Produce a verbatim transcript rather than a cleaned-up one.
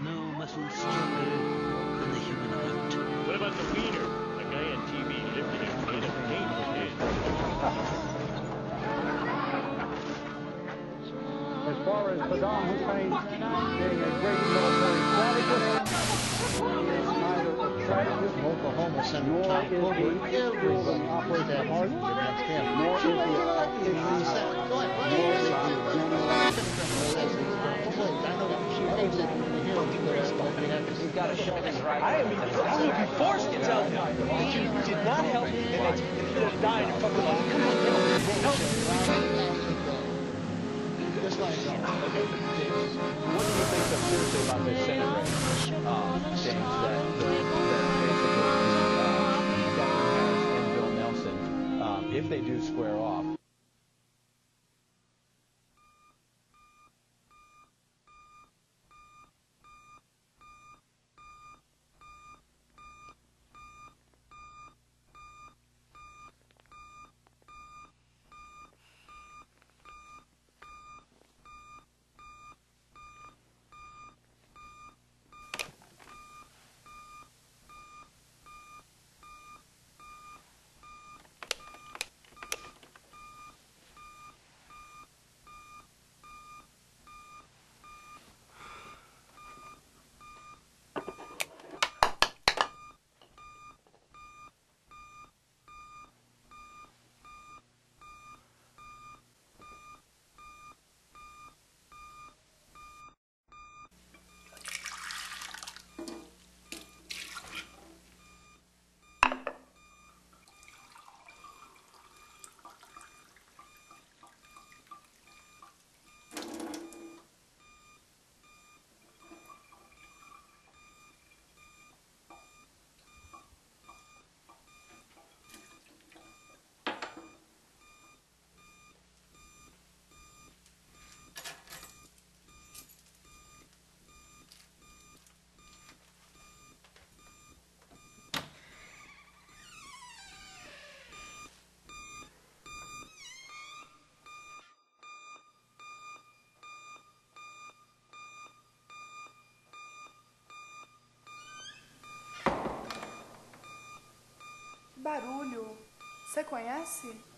no muscle stronger than the human heart. What about the wiener? A guy on T V lifted it in a painful head. As far as Saddam Hussein being a great military strategist, he is neither a strategist Oklahoma Senator nor Tom is Cooper he an operator of heart, against him. nor is he a tactician, nor is he a You've got to show this right. I am I would be forced to tell him that you did not help him and that you could have died in fucking life. Come on, help. Just like that. Okay, James, what do you think so seriously about this Senate race, uh, James, that, the, that basically uh, Captain Harris and Bill Nelson, um, if they do square off, Barulho. Você conhece?